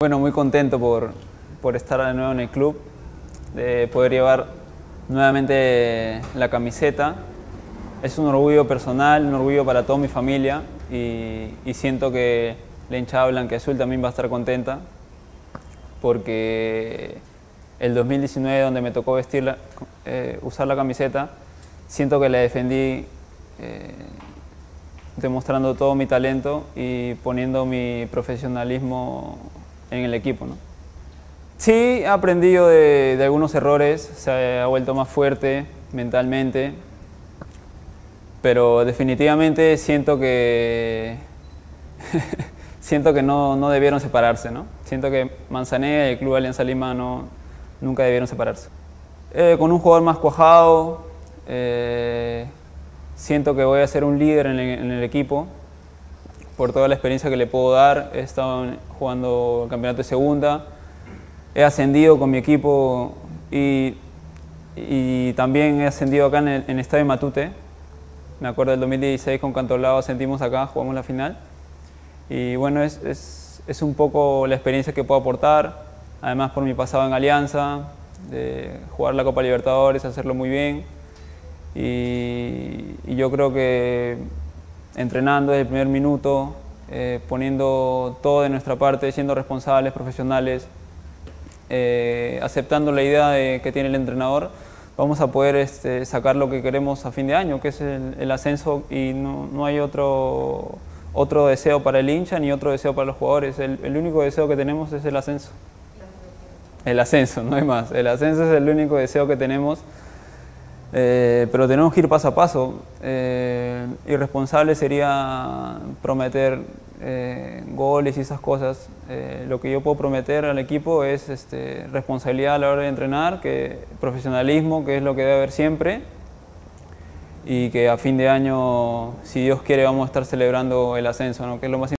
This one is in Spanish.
Bueno, muy contento por estar de nuevo en el club, de poder llevar nuevamente la camiseta. Es un orgullo personal, un orgullo para toda mi familia y siento que la hinchada blanquiazul también va a estar contenta porque el 2019, donde me tocó usar la camiseta, siento que la defendí demostrando todo mi talento y poniendo mi profesionalismo en el equipo, ¿no? Sí, he aprendido de algunos errores, se ha vuelto más fuerte mentalmente, pero definitivamente siento que siento que no debieron separarse, ¿no? Siento que Manzaneda y el Club Alianza Lima nunca debieron separarse. Con un jugador más cuajado, siento que voy a ser un líder en el equipo por toda la experiencia que le puedo dar. He estado jugando el campeonato de segunda, he ascendido con mi equipo y también he ascendido acá en el Estadio Matute. Me acuerdo del 2016 con Cantolao ascendimos acá, jugamos la final. Y bueno, es un poco la experiencia que puedo aportar, además por mi pasado en Alianza, de jugar la Copa Libertadores, hacerlo muy bien. Y yo creo que entrenando desde el primer minuto, poniendo todo de nuestra parte, siendo responsables, profesionales, aceptando la idea que tiene el entrenador, vamos a poder sacar lo que queremos a fin de año, que es el ascenso, y no hay otro deseo para el hincha ni otro deseo para los jugadores. El único deseo que tenemos es el ascenso. El ascenso, no hay más. El ascenso es el único deseo que tenemos. Pero tenemos que ir paso a paso. Irresponsable sería prometer goles y esas cosas. Lo que yo puedo prometer al equipo es responsabilidad a la hora de entrenar, profesionalismo, que es lo que debe haber siempre, y que a fin de año, si Dios quiere, vamos a estar celebrando el ascenso, ¿no? Que es lo más importante.